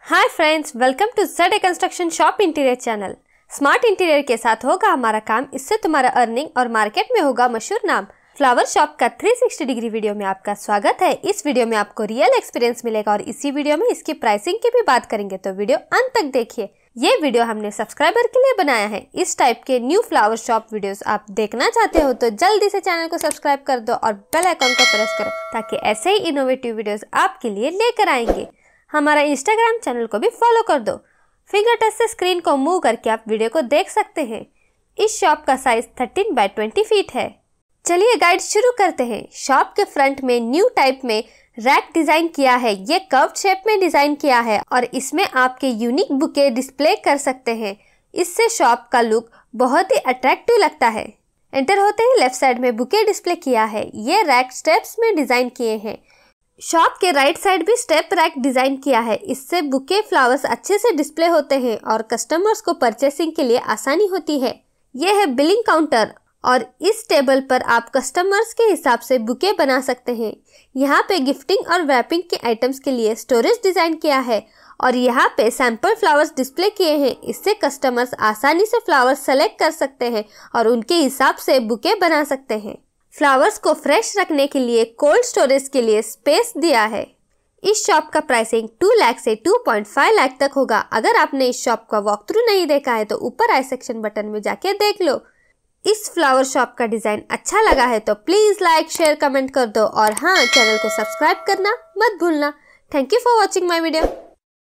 Hi friends, welcome to Jada construction shop interior channel. Smart interior के साथ होगा हमारा काम, इससे तुम्हारा अर्निंग और मार्केट में होगा मशहूर नाम। फ्लावर शॉप का 360 डिग्री वीडियो में आपका स्वागत है। इस वीडियो में आपको रियल एक्सपीरियंस मिलेगा और इसी वीडियो में इसकी प्राइसिंग की भी बात करेंगे, तो वीडियो अंत तक देखिए। ये वीडियो हमने सब्सक्राइबर के लिए बनाया है। इस टाइप के न्यू फ्लावर शॉप वीडियोस आप देखना चाहते हो तो जल्दी से चैनल को सब्सक्राइब कर दो और बेल आइकन को प्रेस करो, ताकि ऐसे ही इनोवेटिव वीडियोस आपके लिए लेकर आएंगे। हमारा इंस्टाग्राम चैनल को भी फॉलो कर दो। फिंगर टच से स्क्रीन को मूव करके आप वीडियो को देख सकते हैं। इस शॉप का साइज 13 बाय 20 फीट है। चलिए गाइड शुरू करते हैं। शॉप के फ्रंट में न्यू टाइप में रैक डिजाइन किया है। ये कर्व शेप में डिजाइन किया है और इसमें आपके यूनिक बुके डिस्प्ले कर सकते हैं। इससे शॉप का लुक बहुत ही अट्रैक्टिव लगता है। एंटर होते ही लेफ्ट साइड में बुके डिस्प्ले किया है। ये रैक स्टेप्स में डिजाइन किए हैं। शॉप के राइट साइड भी स्टेप रैक डिजाइन किया है। इससे बुके फ्लावर्स अच्छे से डिस्प्ले होते हैं और कस्टमर्स को परचेसिंग के लिए आसानी होती है। यह है बिलिंग काउंटर और इस टेबल पर आप कस्टमर्स के हिसाब से बुके बना सकते हैं। यहाँ पे गिफ्टिंग और रैपिंग के आइटम्स के लिए स्टोरेज डिजाइन किया है और यहाँ पे सैंपल फ्लावर्स डिस्प्ले किए हैं। इससे कस्टमर्स आसानी से फ्लावर्स सेलेक्ट कर सकते हैं और उनके हिसाब से बुके बना सकते हैं। फ्लावर्स को फ्रेश रखने के लिए कोल्ड स्टोरेज के लिए स्पेस दिया है। इस शॉप का प्राइसिंग 2 लाख से 2.5 लाख तक होगा। अगर आपने इस शॉप का वॉक थ्रू नहीं देखा है तो ऊपर आई सेक्शन बटन में जाके देख लो। इस फ्लावर शॉप का डिजाइन अच्छा लगा है तो प्लीज लाइक, शेयर, कमेंट कर दो और हाँ, चैनल को सब्सक्राइब करना मत भूलना। Thank you for watching my video.